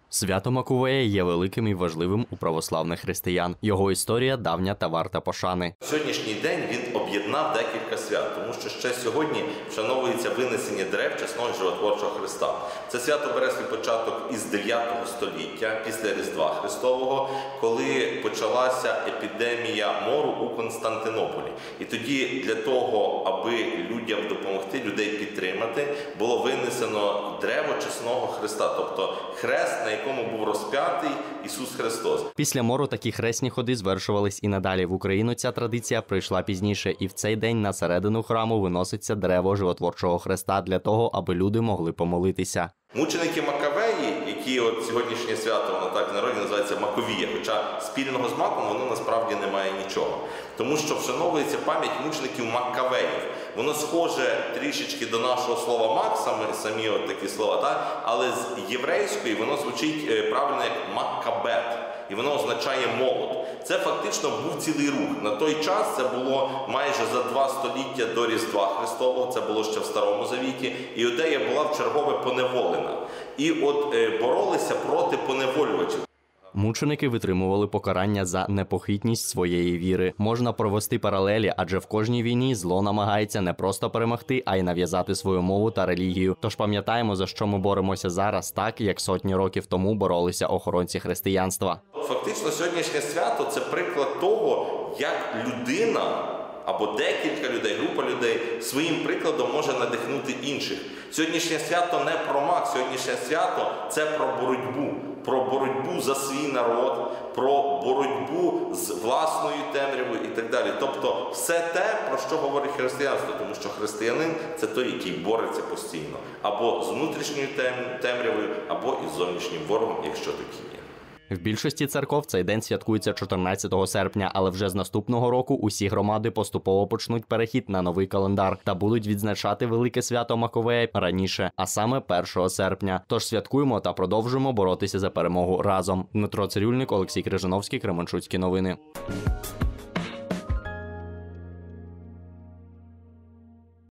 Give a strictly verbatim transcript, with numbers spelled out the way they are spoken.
Свято Маковея є великим і важливим у православних християн. Його історія давня та варта пошани. Сьогоднішній день він об'єднав декілька свят, тому що ще сьогодні вшановується винесення дерев чесного животворчого Христа. Це свято бере свій початок із дев'ятого століття, після Різдва Христового, коли почалася епідемія мору у Константинополі. І тоді для того, аби людям допомогти, людей підтримати, було винесено древо чесного Христа, тобто хрест, на якому був розп'ятий Ісус Христос. Після мору такі хресні ходи звершувались і надалі. В Україну ця традиція прийшла пізніше, і в цей день на середину храму виноситься дерево животворчого Христа для того, аби люди могли помолитися. Мученики Макавеї, які от сьогоднішнє свято, воно так в народі називається Маковія, хоча спільного з Маком воно насправді не має нічого. Тому що вшановується пам'ять мучеників Макавеїв. Воно схоже трішечки до нашого слова Мак, самі, самі от такі слова, так? Але з єврейської воно звучить правильно як Маккабет, і воно означає молот. Це фактично був цілий рух. На той час це було майже за два століття до Різдва Христового, це було ще в Старому Завіті, і Іудея була вчергове поневолена. І от е, боролися проти поневолювачів. Мученики витримували покарання за непохитність своєї віри. Можна провести паралелі, адже в кожній війні зло намагається не просто перемогти, а й нав'язати свою мову та релігію. Тож пам'ятаємо, за що ми боремося зараз, так, як сотні років тому боролися охоронці християнства. Фактично, сьогоднішнє свято – це приклад того, як людина або декілька людей, група людей своїм прикладом може надихнути інших. Сьогоднішнє свято не про Мак, сьогоднішнє свято – це про боротьбу. Про боротьбу за свій народ, про боротьбу з власною темрявою і так далі. Тобто все те, про що говорить християнство, тому що християнин – це той, який бореться постійно. Або з внутрішньою темрявою, або із зовнішнім ворогом, якщо такий є. В більшості церков цей день святкується чотирнадцятого серпня, але вже з наступного року усі громади поступово почнуть перехід на новий календар та будуть відзначати велике свято Маковея раніше, а саме першого серпня. Тож святкуємо та продовжуємо боротися за перемогу разом. Дмитро Цирюльник, Олексій Крижановський, Кременчуцькі новини.